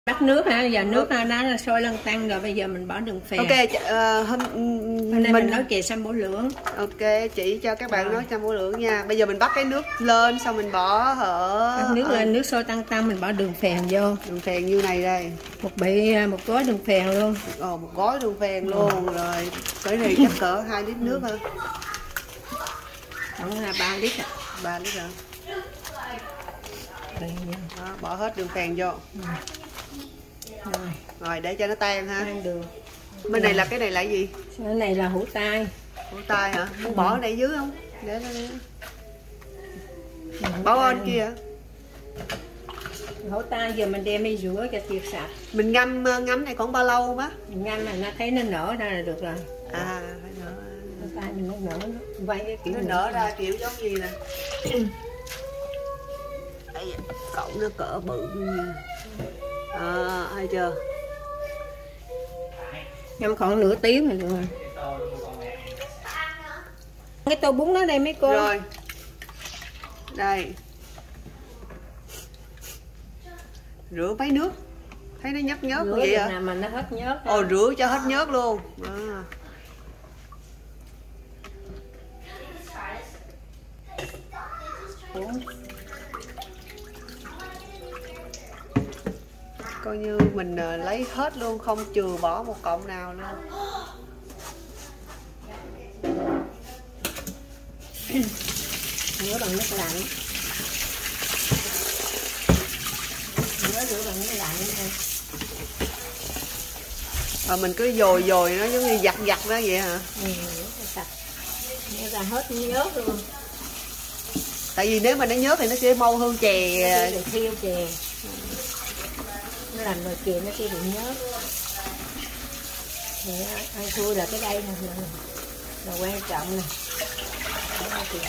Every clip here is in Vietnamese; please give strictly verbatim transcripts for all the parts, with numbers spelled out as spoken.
Bắt nước hả? Giờ nước ừ. nó sôi lăn tăn rồi, bây giờ mình bỏ đường phèn. Ok, uh, hôm, hôm nay mình, mình nấu chè sâm bổ lưỡng. Ok, chị cho các bạn nấu sâm bổ lưỡng nha. Bây giờ mình bắt cái nước lên, xong mình bỏ hở bắt nước lên, nước sôi tăng tăng, mình bỏ đường phèn vô. Đường phèn như này đây. Một bị một gói đường phèn luôn. Ồ, một gói đường phèn luôn. Ừ. Rồi, cái này chắc cỡ hai lít nước thôi. Không là ba lít à. ba lít rồi. Đó, bỏ hết đường phèn vô. Ừ. Rồi. Rồi để cho nó tan ha. Tan được. Bên này là cái này là gì? Cái này là hũ tai. Hũ tai hả? Muốn bỏ cái này dưới không? Để nó đi. Bỏ bên kia hả? Hũ tai giờ mình đem đi rửa cho thiệt sạch. Mình ngâm ngâm này còn bao lâu má? Mình ngâm là nó thấy nó nở ra là được rồi. À, phải nở. Hũ tai mình nó nở nó vay cái kiểu nó nở ra kiểu giống gì nè. Đây, cậu nó cỡ bự nha. À, hay chưa? Ngâm khoảng nửa tiếng rồi được rồi. Cái tô bún đó đây mấy cô. Rồi. Đây. Rửa mấy nước. Thấy nó nhớt nhớt rửa vậy hả? Nào mà nó hết nhớt. Ồ, rửa cho hết nhớt luôn. À. Coi như mình lấy hết luôn, không chừa bỏ một cọng nào luôn. Rửa bằng nước lạnh. Rửa rửa bằng nước lạnh thôi. Rồi mình cứ dồi dồi nó giống như giặt giặt đó vậy hả? Ừ, rửa sạch. Nó ra hết nhớt luôn. Tại vì nếu mà nó nhớt thì nó sẽ mau hơn chè. Nó sẽ thiêu chè. Nó làm nồi chè nó sẽ bị nhớt. Thì ăn xui là cái đây nè, là, là quan trọng nè. Đó, thì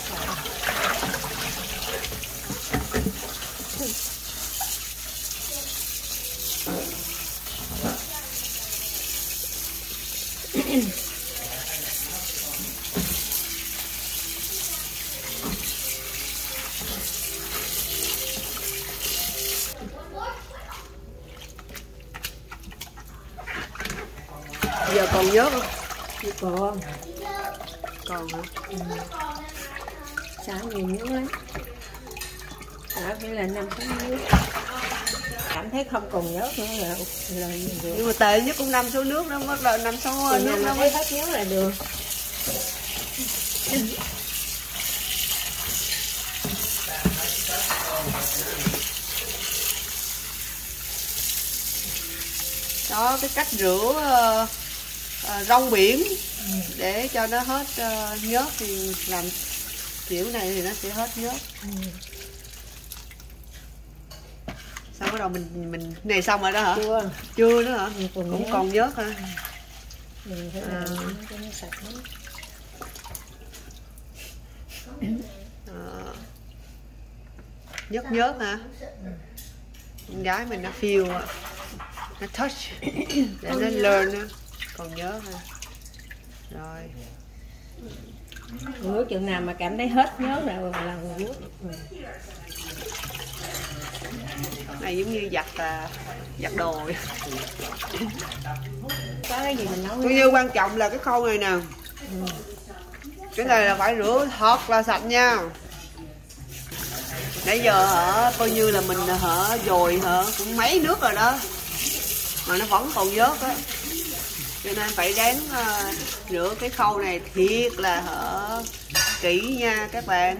giờ còn nhớt không? còn Còn hả? Ừ. Xả nhiều nhớt lắm. Xả phải là năm sáu nước. Cảm thấy không còn nhớt nữa là, là nhưng mà tệ nhất cũng năm số nước đó, bắt đầu năm số nước, nước nó mới hết nhớt là được. Đó, cái cách rửa uh, uh, rong biển ừ. để cho nó hết uh, nhớt thì làm kiểu này thì nó sẽ hết nhớt. Ừ. Xong bắt đầu mình mình này xong rồi đó hả? Chưa. Chưa nữa hả? Ừ, còn cũng nhớt. Còn nhớt hả? Ừ, phải à. Cho nó sạch lắm. À. Nhớt nhớt hả? Con gái mình nó feel á, nó touch để nó learn á. Còn nhớ ha. Rồi. Nước chừng nào mà cảm thấy hết nhớt rồi là nước. Này giống như giặt à, giặt đồ. Có cái gì mình nấu. Cũng như quan trọng là cái khâu này nè. Ừ. Cái này là phải rửa thật là sạch nha. Nãy giờ hả, coi như là mình hả dồi hả cũng mấy nước rồi đó mà nó vẫn còn nhớt á, cho nên phải ráng uh, rửa cái khâu này thiệt là hả kỹ nha các bạn.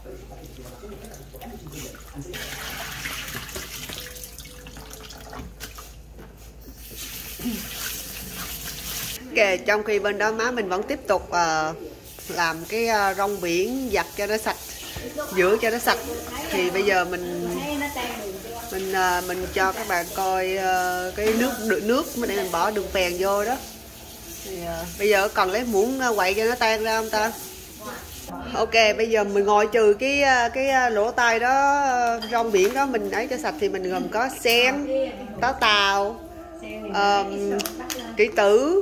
Ok, trong khi bên đó má mình vẫn tiếp tục uh, làm cái uh, rong biển giặt cho nó sạch, rửa cho nó sạch, thì bây giờ mình mình mình cho các bạn coi uh, cái nước nước để mình bỏ đường phèn vô đó. Thì, uh, bây giờ cần lấy muỗng quậy cho nó tan ra không ta? Ok, bây giờ mình ngồi trừ cái cái lỗ tai đó, rong biển đó mình ấy cho sạch thì mình gồm có sen, táo tàu, uh, kỷ tử,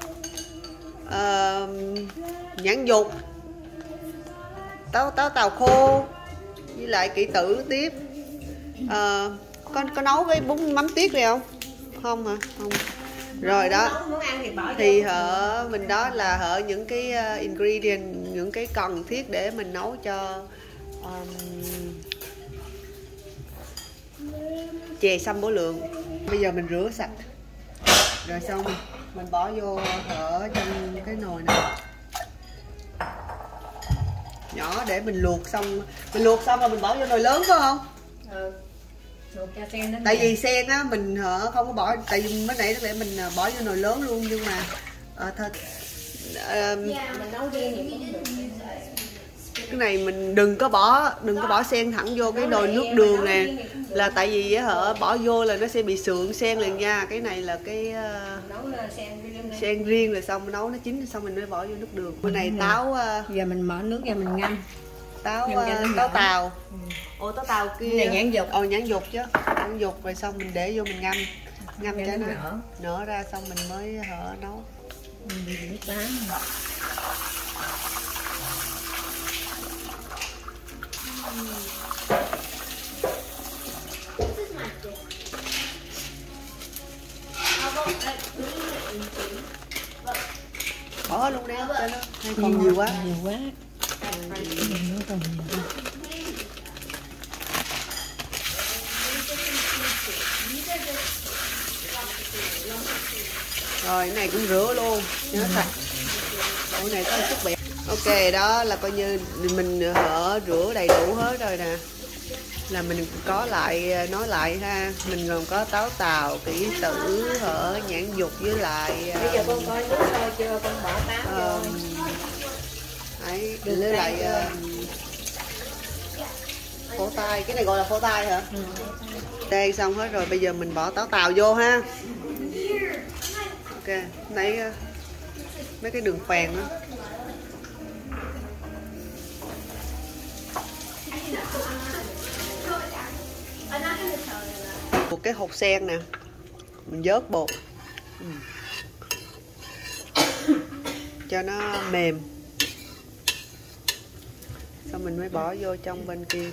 uh, nhãn dục, táo táo tàu khô với lại kỷ tử tiếp. Uh, có có nấu cái bún mắm tiết này không? Không hả? Không. Rồi đó. Muốn ăn thì bỏ Thì vô. hở mình đó là hở những cái uh, ingredient, những cái cần thiết để mình nấu cho um, chè xăm bổ lượng. Bây giờ mình rửa sạch rồi xong mình, mình bỏ vô hở trong cái nồi này nhỏ để mình luộc xong. Mình luộc xong rồi mình bỏ vô nồi lớn phải không? Ừ. Luộc cho sen nó Tại mềm. vì sen á mình hở không có bỏ, tại vì mới nãy để mình bỏ vô nồi lớn luôn, nhưng mà à, thôi à, Mình nấu riêng thì cũng được. cái này mình đừng có bỏ đừng có bỏ sen thẳng vô cái nồi nước đường nè, là tại vì hở bỏ vô là nó sẽ bị sượng sen liền nha. Cái này là cái uh, Nấu sen riêng. sen riêng rồi xong nấu nó chín xong mình mới bỏ vô nước đường. Bữa này táo uh, Giờ mình mở nước ra mình ngâm. táo Ngâm cho nó uh, táo đỡ. tàu. Ừ. Ủa táo tàu kia Này nhãn dục. Ồ nhãn dục chứ, nhãn dục rồi xong mình để vô mình ngâm ngâm Cho cho nó nó nở. nở ra xong mình mới hở nấu. Ừ, nước táo. Bỏ luôn đi cho nó hay còn nhiều quá. Nhiều quá. Nó còn nhiều quá. Rồi cái này cũng rửa luôn nhớ sạch. Ủa này có chút bẹt. Ok đó là coi như mình hở rửa đầy đủ hết rồi nè, là mình có lại nói lại ha. Mình gồm có táo tàu, kỹ tử, hở nhãn dục với lại Bây giờ con coi nước sôi chưa, con bỏ táo vô. uh, ấy với lại uh, phô tai. Cái này gọi là phô tai hả? Ừ. Đây xong hết rồi, bây giờ mình bỏ táo tàu vô ha. Ok, lấy uh, mấy cái đường phèn đó. Một cái hột sen nè, mình vớt bột ừ. cho nó mềm, xong mình mới bỏ vô trong bên kia.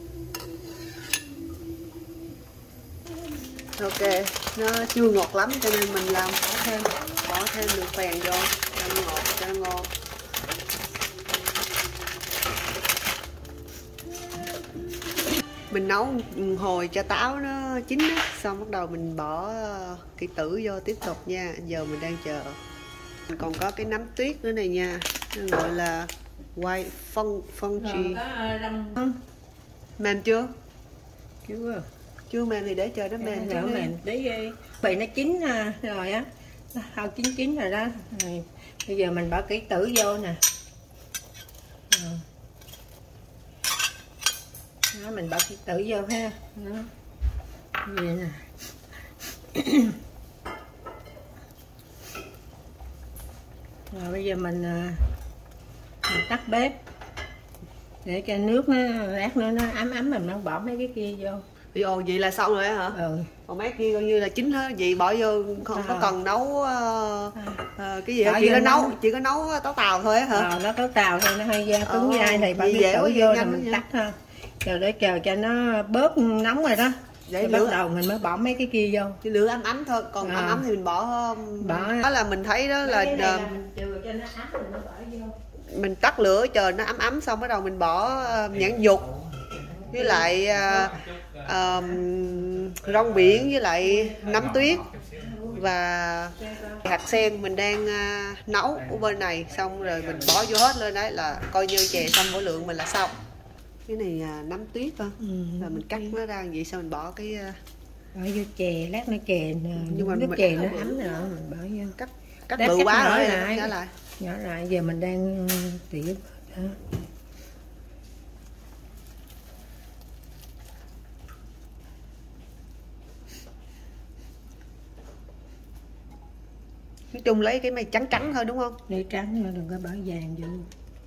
Ok, nó chưa ngọt lắm cho nên mình làm bỏ thêm bỏ thêm đường phèn vô cho nó ngọt, cho nó ngon. Mình nấu hồi cho táo nó chín á, xong bắt đầu mình bỏ kỹ tử vô tiếp tục nha. Giờ mình đang chờ. Mình còn có cái nấm tuyết nữa này nha, nó gọi là white fun fungi. Mềm chưa? Chưa. Chưa mềm thì để chờ nó mềm Đỡ chứ. mềm tí bị nó chín rồi á, hơi chín chín rồi đó. Rồi bây giờ mình bỏ kỹ tử vô nè. Rồi. Đó, mình bỏ kỹ tử vô ha. Đó. Vậy nè. Rồi bây giờ mình, mình tắt bếp để cho nước nó lát nữa nó ấm ấm mình nó bỏ mấy cái kia vô. Ồ vậy là xong rồi hả? Ừ. Còn mấy kia coi như là chín hết, vậy bỏ vô không có à. cần nấu uh, uh, cái gì hết, Bỏ chỉ có nấu. nấu chỉ có nấu táo tàu thôi á hả? Ờ, nó táo tàu thôi, nó hơi da cứng Ồ, dai thì bỏ vậy cái dễ tử quá, vô nhanh thì mình quá tắt thôi. Chờ để chờ cho nó bớt nóng rồi đó. Để bắt lửa đầu mình mới bỏ mấy cái kia vô. cái lửa ấm ấm thôi, còn À. ấm ấm thì mình bỏ Bỏ. đó là mình thấy đó là, Mấy cái này là là mình chừa cho nó ấm mình mới bỏ vô. mình tắt lửa chờ nó ấm ấm xong bắt đầu mình bỏ uh, nhãn dục với lại uh, um, rong biển với lại nấm tuyết và hạt sen mình đang uh, nấu ở bên này, xong rồi mình bỏ vô hết lên đấy là coi như chè xăm bổ lượng mình là xong. Cái này uh, nấm tuyết thôi, Ừ. là mình cắt nó ra vậy xong mình bỏ cái uh, Bỏ vô chè, lát nó chè Nhưng mà nước mình- chè nó ấm rồi mình bỏ vô. cắt cắt Đã bự cắt quá nhỏ rồi lại. nhỏ lại. Nhỏ lại giờ mình đang tỉa đó. Nói chung lấy cái mày trắng trắng thôi đúng không? Để trắng mà đừng có bỏ vàng vô.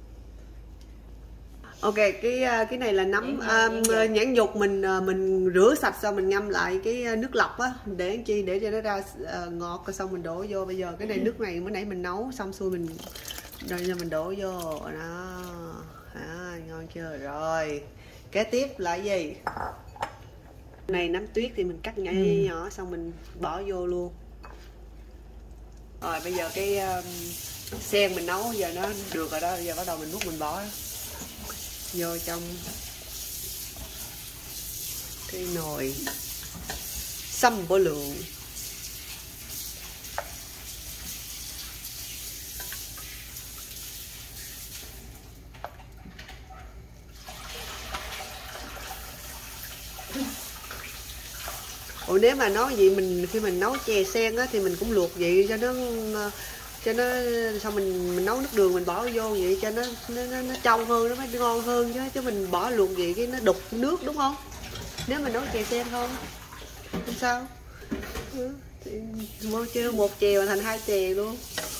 Ok, cái cái này là nấm Nhãn dục. um, nhãn dục mình mình rửa sạch xong mình ngâm lại cái nước lọc á, mình để làm chi để cho nó ra uh, ngọt rồi xong mình đổ vô. Bây giờ cái này nước này mới nãy mình nấu xong xuôi mình rồi giờ mình đổ vô đó. À, ngon chưa? Rồi kế tiếp là gì? Này nấm tuyết thì mình cắt nhỏ Ừ. nhỏ xong mình bỏ vô luôn. Rồi bây giờ cái um, sen mình nấu giờ nó được rồi đó, giờ bắt đầu mình múc mình bỏ vô trong cái nồi xăm bổ lượng. Ủa nếu mà nói vậy mình khi mình nấu chè sen á thì mình cũng luộc vậy cho nó cho nó xong mình mình nấu nước đường mình bỏ vô vậy cho nó nó nó, nó trong hơn, nó mới ngon hơn chứ chứ mình bỏ luộc vậy cái nó đục nước đúng không? Nếu mình nấu chè sen không không sao. Ừ, mua chưa một chè mà thành hai chè luôn.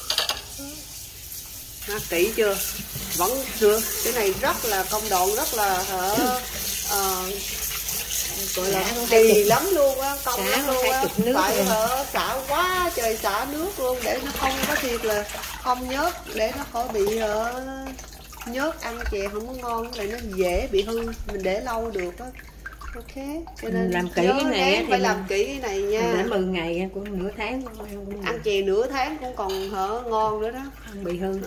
Ha, kỹ chưa? Vẫn chưa. Cái này rất là công đoạn, rất là hả uh, gọi là kỳ lắm luôn á, công lắm luôn á, phải hở xả quá trời xả nước luôn để nó không có thiệt là không nhớt, để nó khỏi bị hở nhớt, ăn chè không có ngon, lại nó dễ bị hư, mình để lâu được á. Ok, cho nên làm kỹ cái này thì phải làm kỹ cái này nha. để mười ngày cũng nửa tháng cũng ăn chè nửa tháng cũng còn hở ngon nữa đó, không bị hư.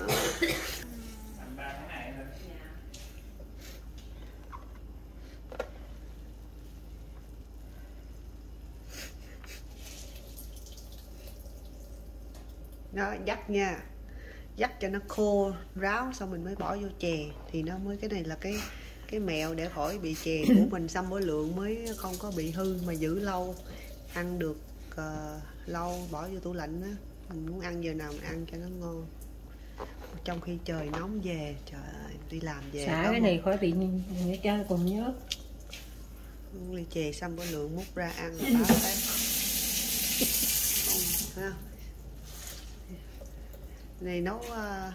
Đó, dắt nha, dắt cho nó khô ráo xong mình mới bỏ vô chè thì nó mới, cái này là cái cái mẹo để khỏi bị chè của mình xăm bổ lượng mới không có bị hư mà giữ lâu, ăn được uh, lâu, bỏ vô tủ lạnh á, mình muốn ăn giờ nào mình ăn cho nó ngon. Trong khi trời nóng về, trời ơi, đi làm về xả cái này khỏi bị nhớ chơi cùng nhớ. Ly chè xăm bổ lượng múc ra ăn là bá tát. Không, này nấu uh,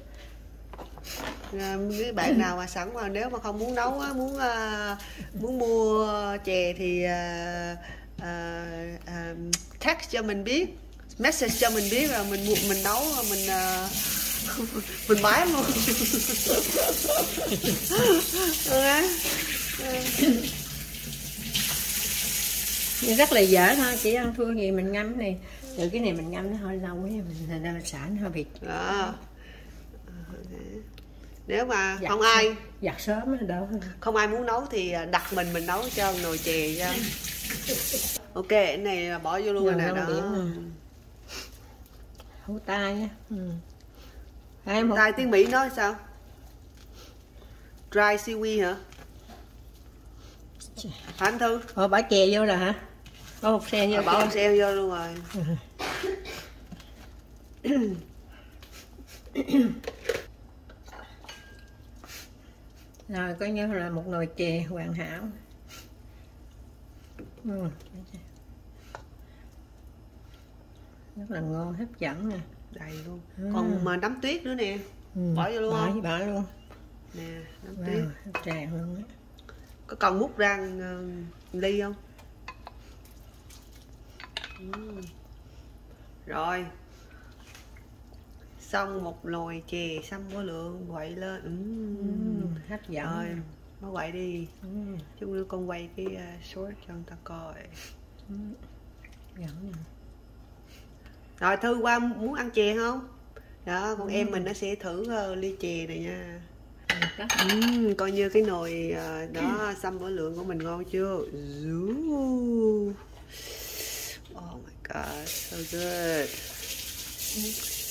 cái bạn nào mà sẵn mà nếu mà không muốn nấu á, muốn uh, muốn mua chè thì uh, uh, uh, text cho mình biết, message cho mình biết là mình mình nấu mình uh, mình bán luôn. Nhưng rất là dễ thôi, chỉ ăn thua gì mình ngâm này, từ cái này mình ngâm nó hơi lâu ấy, mình ra xả nó hơi bị đó. Nếu mà giặt, không ai giặt sớm nó đỡ, không ai muốn nấu thì đặt mình mình nấu cho nồi chè cho. Ok, cái này bỏ vô luôn rồi nè đó. Hấu tai á. Ừ. Tai tiếng Mỹ nói sao? Dry seaweed hả? Hả anh Thư? Ờ, bỏ chè vô rồi hả? Bỏ hột sen vô. Bỏ hột sen vô luôn rồi. Rồi coi như là một nồi chè hoàn hảo. Ừ. Rất là ngon, hấp dẫn nè. Đầy luôn. Ừ. Còn mà nấm tuyết nữa nè. Ừ. Bỏ vô luôn bỏ, không? Bỏ luôn. Nè, nấm wow, tuyết. Tràn luôn á. Có cần múc ra uh, ly không? Ừ. Rồi. Xong một nồi chè xăm bó lượng, quậy lên. Ừ. Ừ, hấp dẫn. Rồi, nó quậy đi. Ừ. Chút nữa con quay cái uh, short cho người ta coi. Ừ. Dẫn. Rồi Thư qua muốn ăn chè không? Đó, con ừ. em mình nó sẽ thử uh, ly chè này nha. Ừ, coi như cái nồi uh, đó xăm bó lượng của mình ngon chưa? Oh my god, so good.